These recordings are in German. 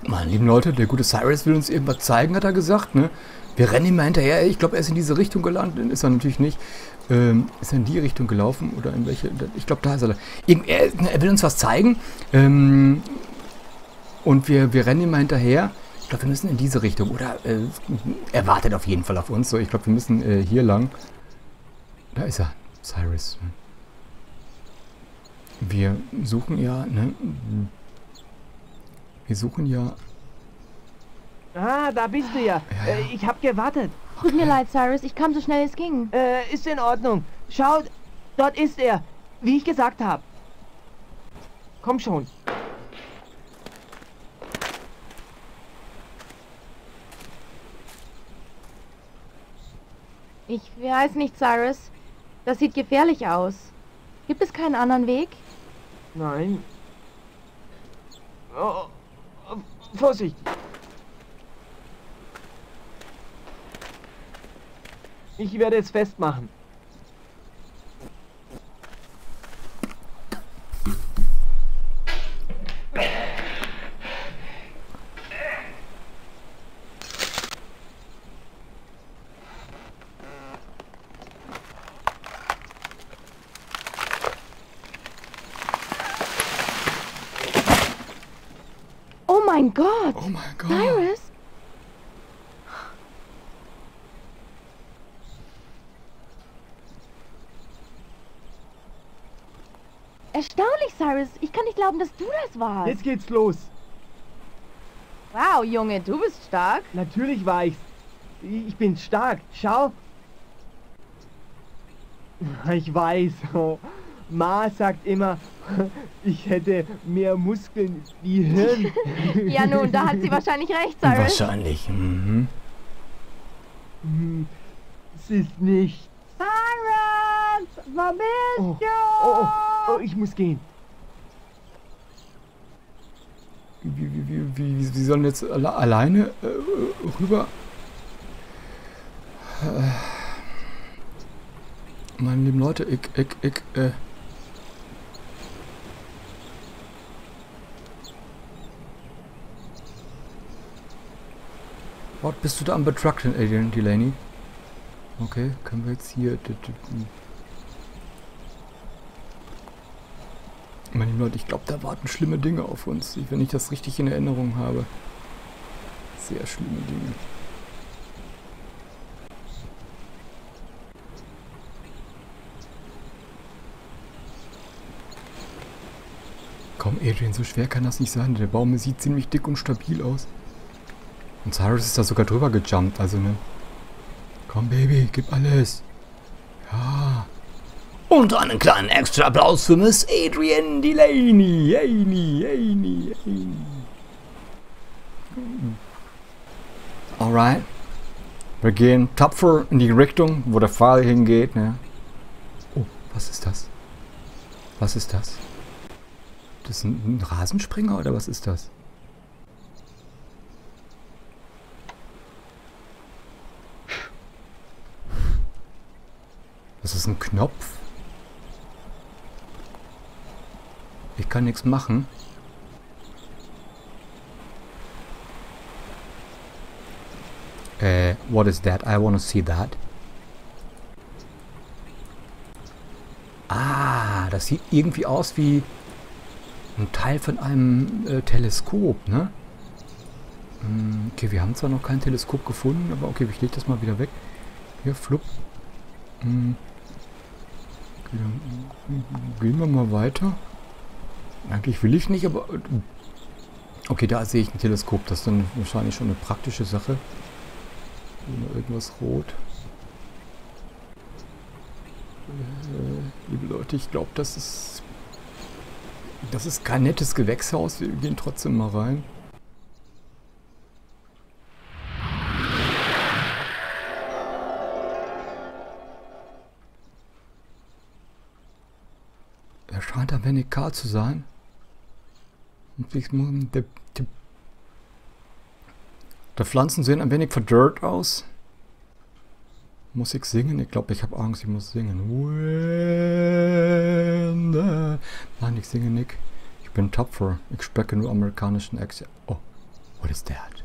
Meine lieben Leute, der gute Cyrus will uns irgendwas zeigen, hat er gesagt, ne? Wir rennen ihm mal hinterher. Ich glaube, er ist in diese Richtung gelandet. Ist er natürlich nicht. Ist er in die Richtung gelaufen? Oder in welche? Ich glaube, da ist er. Er will uns was zeigen. Und wir rennen ihm mal hinterher. Ich glaube, wir müssen in diese Richtung. Oder er wartet auf jeden Fall auf uns. So, ich glaube, wir müssen hier lang. Da ist er. Cyrus. Wir suchen ja, ne? Wir suchen ja... Ah, da bist du ja. Ja. Ich hab gewartet. Tut mir leid, Cyrus. Ich kam so schnell es ging. Ist in Ordnung. Schau, dort ist er. Wie ich gesagt habe. Komm schon. Ich weiß nicht, Cyrus. Das sieht gefährlich aus. Gibt es keinen anderen Weg? Nein. Vorsicht. Ich werde es festmachen. Oh mein Gott! Oh mein Gott! Cyrus! Erstaunlich, Cyrus. Ich kann nicht glauben, dass du das warst. Jetzt geht's los. Wow, Junge, du bist stark. Natürlich war ich's. Ich bin stark. Schau. Ich weiß. Oh. Ma sagt immer, ich hätte mehr Muskeln wie Hirn. Ja nun, da hat sie wahrscheinlich recht, Cyrus. Wahrscheinlich. Mhm. Es ist nicht. Cyrus! Wo bist Oh, du? oh, ich muss gehen. Wie sollen jetzt alleine rüber? Meine lieben Leute, Was bist du da am Betrachten, Adrian Delaney? Okay, können wir jetzt hier... Meine lieben Leute, ich glaube, da warten schlimme Dinge auf uns, wenn ich das richtig in Erinnerung habe. Sehr schlimme Dinge. Komm, Adrian, so schwer kann das nicht sein. Der Baum sieht ziemlich dick und stabil aus. Und Cyrus ist da sogar drüber gejumpt, also ne. Komm, Baby, gib alles. Ja. Und einen kleinen extra Applaus für Miss Adrian Delaney. Aney. Alright. Wir gehen tapfer in die Richtung, wo der Pfeil hingeht, ne. Oh, was ist das? Was ist das? Das ist ein Rasenspringer oder was ist das? Das ist ein Knopf. Ich kann nichts machen. What is that? I wanna see that. Ah, das sieht irgendwie aus wie ein Teil von einem Teleskop, ne? Okay, wir haben zwar noch kein Teleskop gefunden, aber okay, ich lege das mal wieder weg. Hier, flupp. Gehen wir mal weiter. Eigentlich will ich nicht, aber... Okay, da sehe ich ein Teleskop. Das ist dann wahrscheinlich schon eine praktische Sache. Irgendwas rot. Liebe Leute, ich glaube, das ist kein nettes Gewächshaus. Wir gehen trotzdem mal rein. Er scheint ein wenig kahl zu sein. Die Pflanzen sehen ein wenig verdörrt aus. Muss ich singen? Ich glaube, ich habe Angst, ich muss singen. Nein, ich singe nicht. Ich bin tapfer. Ich spreche nur amerikanischen Akzent. Oh, What is that?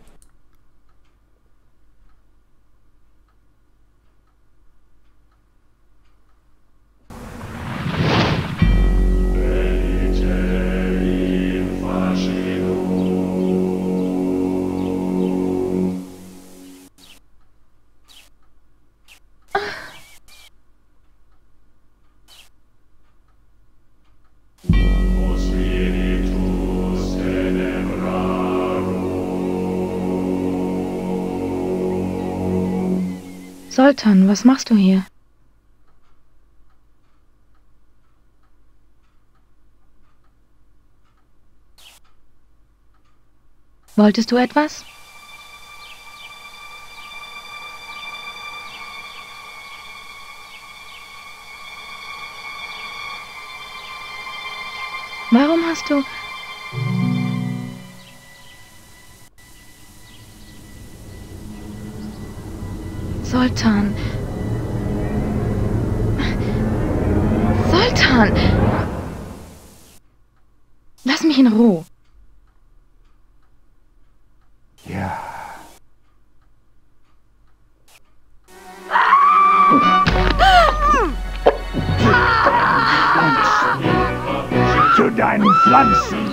Zoltan, was machst du hier? Wolltest du etwas? Warum hast du... Zoltan. Zoltan! Lass mich in Ruhe. Ja. Zu deinen Pflanzen.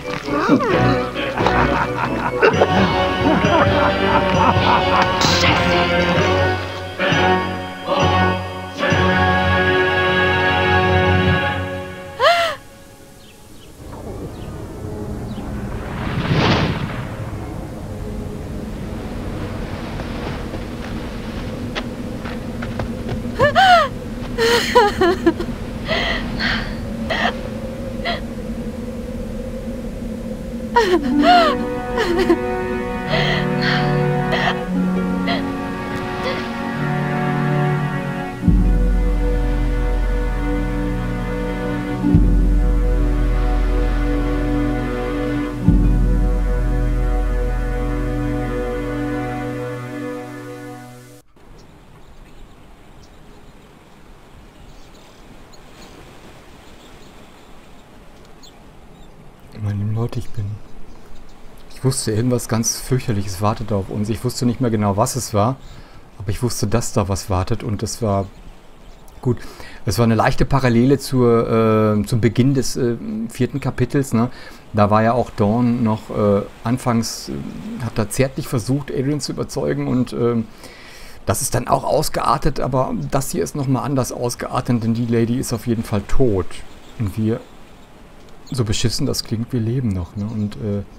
Meine lieben Leute, ich wusste, irgendwas ganz fürchterliches wartet auf uns. Ich wusste nicht mehr genau, was es war, aber ich wusste, dass da was wartet und das war gut. Es war eine leichte Parallele zum Beginn des 4. Kapitels. Ne? Da war ja auch Dawn noch anfangs, hat da zärtlich versucht, Adrian zu überzeugen und das ist dann auch ausgeartet, aber das hier ist nochmal anders ausgeartet, denn die Lady ist auf jeden Fall tot. Und wir, so beschissen das klingt, wir leben noch. Ne? Und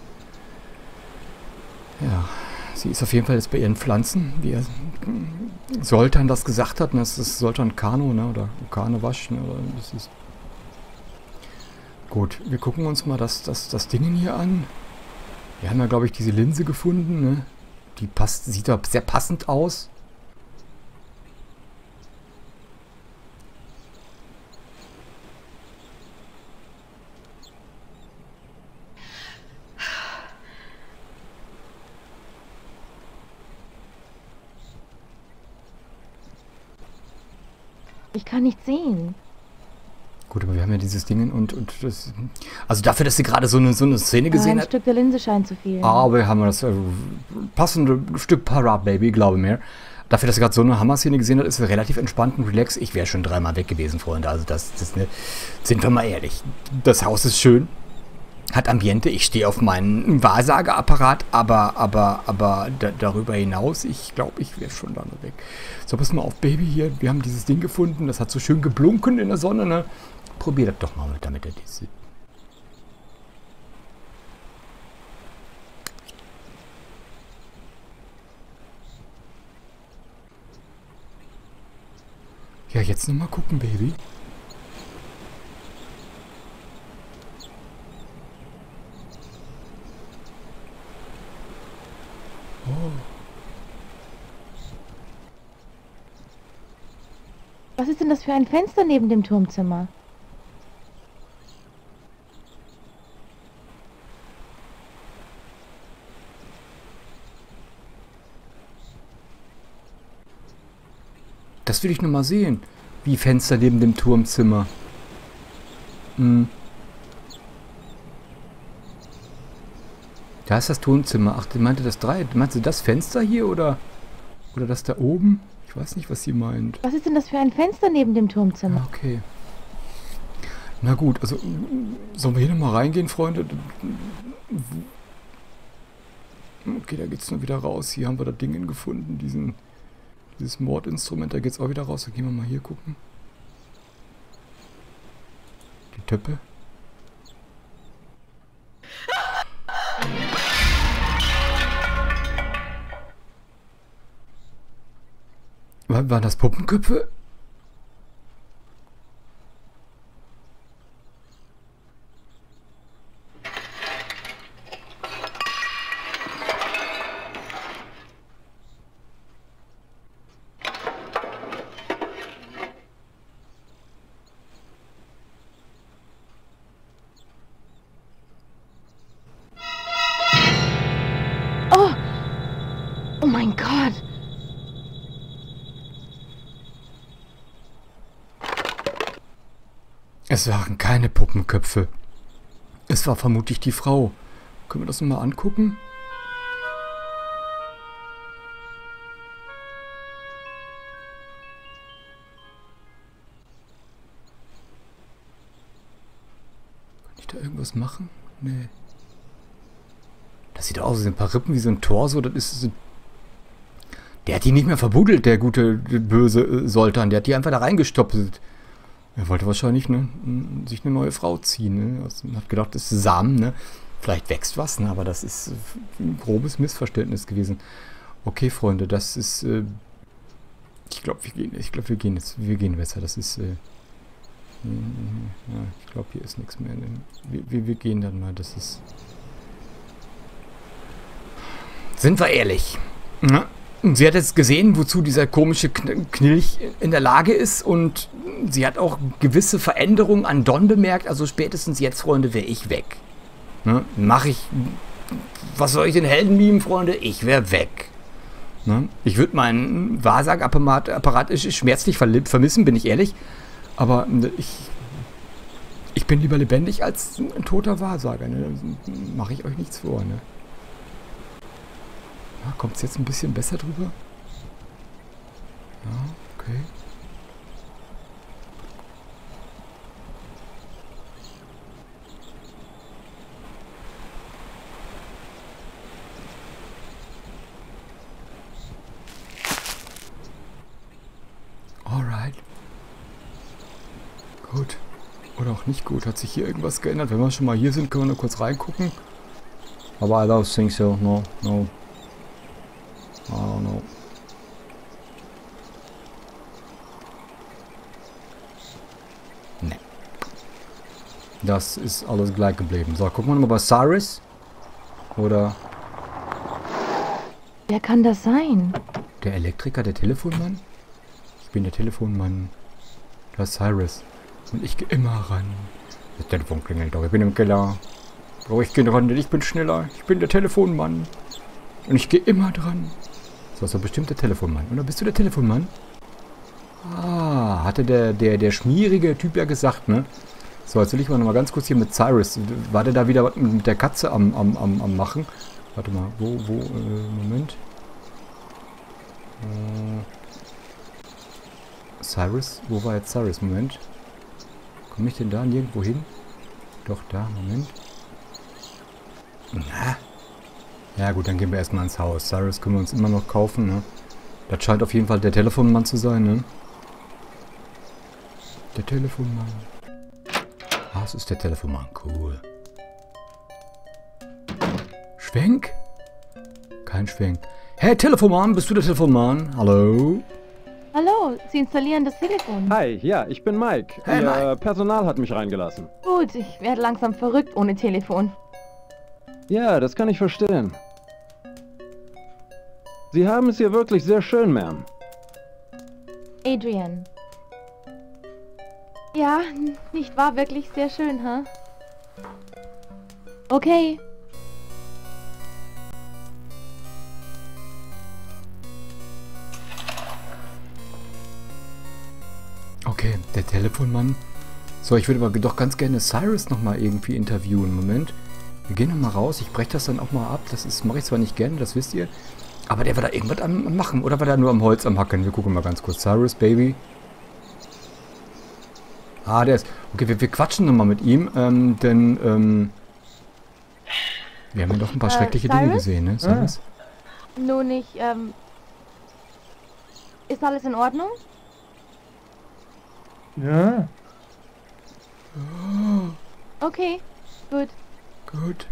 ja, sie ist auf jeden Fall jetzt bei ihren Pflanzen, wie Zoltan das gesagt hat. Ne? Das ist Zoltan Kano, ne? Oder Kanewasch. Ne? Oder das ist gut, wir gucken uns mal das Ding hier an. Wir haben ja, glaube ich, diese Linse gefunden. Ne? Die sieht ja sehr passend aus. Ich kann nicht sehen. Gut, aber wir haben ja dieses Ding und das... Also dafür, dass sie gerade so eine Szene gesehen Ein hat... Stück der Linse scheint zu fehlen. Aber wir haben das passende Stück Para-Baby, glaube mir. Dafür, dass sie gerade so eine Hammer-Szene gesehen hat, ist sie relativ entspannt und relaxed. Ich wäre schon 3-mal weg gewesen, Freunde. Also ne, sind wir mal ehrlich. Das Haus ist schön. Hat Ambiente. Ich stehe auf meinen Wahrsageapparat, aber darüber hinaus, ich glaube, ich wäre schon lange weg. So, pass mal auf, Baby, hier. Wir haben dieses Ding gefunden. Das hat so schön geblunken in der Sonne, ne? Probier das doch mal damit. Ja, jetzt noch mal gucken, Baby. Oh. Was ist denn das für ein Fenster neben dem Turmzimmer? Das will ich noch mal sehen. Wie Fenster neben dem Turmzimmer. Da ist das Tonzimmer. Ach, meinst du das Fenster hier oder das da oben? Ich weiß nicht, was sie meint. Was ist denn das für ein Fenster neben dem Turmzimmer? Ja, okay. Na gut, also sollen wir hier nochmal reingehen, Freunde? Okay, da geht's nur wieder raus. Hier haben wir das Ding gefunden, dieses Mordinstrument. Da geht's auch wieder raus. Dann gehen wir mal hier gucken. Die Töpfe. Waren das Puppenköpfe? Oh mein Gott! Es waren keine Puppenköpfe. Es war vermutlich die Frau. Können wir das nochmal angucken? Kann ich da irgendwas machen? Nee. Das sieht aus wie ein paar Rippen, wie so ein Torso. Das ist... Der hat die nicht mehr verbuddelt, der gute, böse Soltan. Der hat die einfach da reingestopft. Er wollte wahrscheinlich sich eine neue Frau ziehen. Ne? Also, hat gedacht, das ist Samen. Ne? Vielleicht wächst was, ne? Aber das ist ein grobes Missverständnis gewesen. Okay, Freunde, das ist... ich glaube, wir gehen besser. Das ist... ja, ich glaube, hier ist nichts mehr. Wir gehen dann mal. Das ist... Sind wir ehrlich? Ja? Sie hat jetzt gesehen, wozu dieser komische Knilch in der Lage ist und sie hat auch gewisse Veränderungen an Don bemerkt. Also spätestens jetzt, Freunde, wäre ich weg. Ne? Was soll ich den Helden mimen, Freunde? Ich wäre weg. Ne? Ich würde meinen Wahrsagapparat schmerzlich vermissen, bin ich ehrlich. Aber ich bin lieber lebendig als ein toter Wahrsager. Ne? Mache ich euch nichts vor, ne? Kommt es jetzt ein bisschen besser drüber? Ja, okay. Alright. Gut. Oder auch nicht gut. Hat sich hier irgendwas geändert? Wenn wir schon mal hier sind, können wir nur kurz reingucken. Aber I don't think so. No. I don't know. Ne. Das ist alles gleich geblieben. So, gucken wir mal bei Cyrus. Oder... Wer kann das sein? Der Elektriker, der Telefonmann? Ich bin der Telefonmann. Das ist Cyrus. Und ich gehe immer ran. Das Telefon klingelt doch. Ich bin im Keller. Bro, ich gehe ran, denn ich bin schneller. Ich bin der Telefonmann. Und ich gehe immer dran. So, ist doch bestimmt der Telefonmann. Oder bist du der Telefonmann? Ah, hatte der schmierige Typ ja gesagt, ne? So, jetzt will ich mal noch mal ganz kurz hier mit Cyrus. War der da wieder mit der Katze am Machen? Warte mal, Moment. Cyrus? Wo war jetzt Cyrus? Moment. Komme ich denn da nirgendwo hin? Doch, da, Moment. Na? Ja gut, dann gehen wir erstmal ins Haus. Cyrus können wir uns immer noch kaufen, ne? Das scheint auf jeden Fall der Telefonmann zu sein, ne? Der Telefonmann. Ah, es ist der Telefonmann. Cool. Schwenk? Kein Schwenk. Hey, Telefonmann, bist du der Telefonmann? Hallo? Hallo, Sie installieren das Telefon. Hi, ja, ich bin Mike. Hey, Ihr Mike. Personal hat mich reingelassen. Gut, ich werde langsam verrückt ohne Telefon. Ja, das kann ich verstehen. Sie haben es hier wirklich sehr schön, Ma'am. Adrian. Ja, nicht wahr? Wirklich sehr schön, hä? Okay. Okay, der Telefonmann. So, ich würde aber doch ganz gerne Cyrus nochmal irgendwie interviewen. Moment. Wir gehen nochmal raus. Ich breche das dann auch mal ab. Das mache ich zwar nicht gerne, das wisst ihr. Aber der war da irgendwas am Machen. Oder war der nur am Holz am Hacken? Wir gucken mal ganz kurz. Cyrus, Baby. Ah, der ist... Okay, wir quatschen nochmal mit ihm. Denn, wir haben ja doch ein paar schreckliche Dinge Cyrus? gesehen, ne? Cyrus? Nun, ist alles in Ordnung? Ja. Okay, gut. Gut.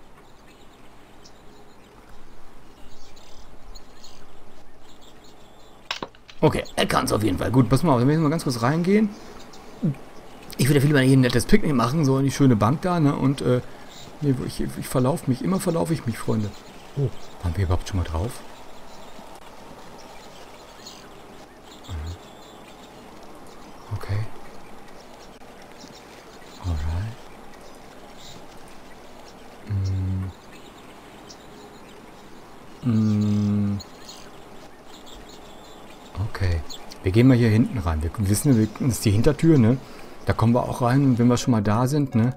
Okay, er kann es auf jeden Fall. Gut, pass mal auf, dann müssen wir ganz kurz reingehen. Ich würde ja viel mal hier ein nettes Picknick machen, so in die schöne Bank da, ne? Und, nee, ich verlaufe mich. Immer verlaufe ich mich, Freunde. Oh, waren wir überhaupt schon mal drauf? Okay. Alright. Okay. Wir gehen mal hier hinten rein. Wir wissen, das ist die Hintertür, ne? Da kommen wir auch rein, wenn wir schon mal da sind, ne?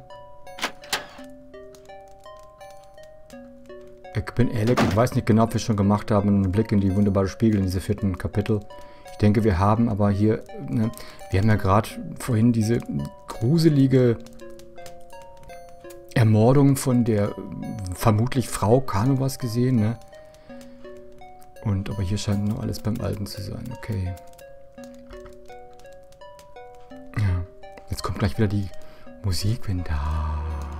Ich bin ehrlich, ich weiß nicht genau, ob wir schon gemacht haben, einen Blick in die wunderbare Spiegel in diese 4. Kapitel. Ich denke, wir haben aber hier, ne, wir haben ja gerade vorhin diese gruselige Ermordung von der vermutlich Frau Canovas gesehen, ne? Und aber hier scheint noch alles beim Alten zu sein, okay. Ja, jetzt kommt gleich wieder die Musik, wenn da...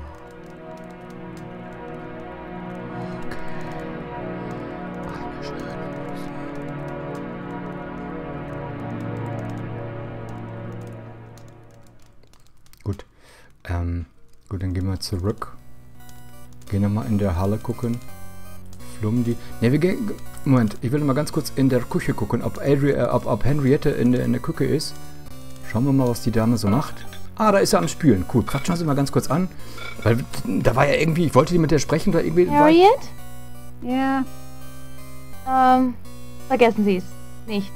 Gut, dann gehen wir zurück. Gehen nochmal in der Halle gucken. Flumdi. Ne, wir gehen... Moment, ich will mal ganz kurz in der Küche gucken, ob Henriette in der Küche ist. Schauen wir mal, was die Dame so macht. Ah, da ist er am Spülen. Cool, quatschen wir sie mal ganz kurz an. Weil da war ja irgendwie... Ich wollte die mit der sprechen oder irgendwie... Harriet? Ja. Vergessen Sie es. Nicht.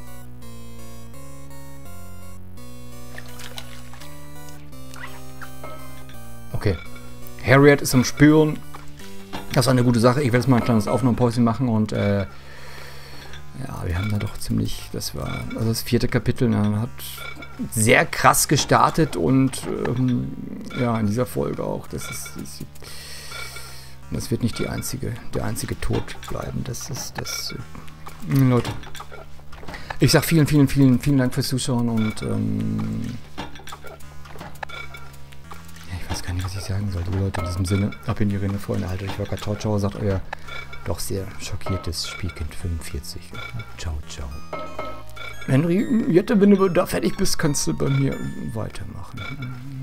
Okay. Harriet ist am Spüren. Das ist eine gute Sache. Ich werde jetzt mal ein kleines Aufnahmepäuschen machen und ja, wir haben da doch ziemlich, das war, also das 4. Kapitel, ne, hat sehr krass gestartet und ja, in dieser Folge auch, das wird nicht der einzige Tod bleiben. Leute. Ich sag vielen Dank fürs Zuschauen und ich weiß gar nicht, was ich sagen soll, liebe Leute. In diesem Sinne, ab in die Rinne, Freunde. Haltet euch wacker. Ciao, ciao, sagt euer doch sehr schockiertes Spielkind 45. Ciao, ciao. Henriette, wenn du da fertig bist, kannst du bei mir weitermachen.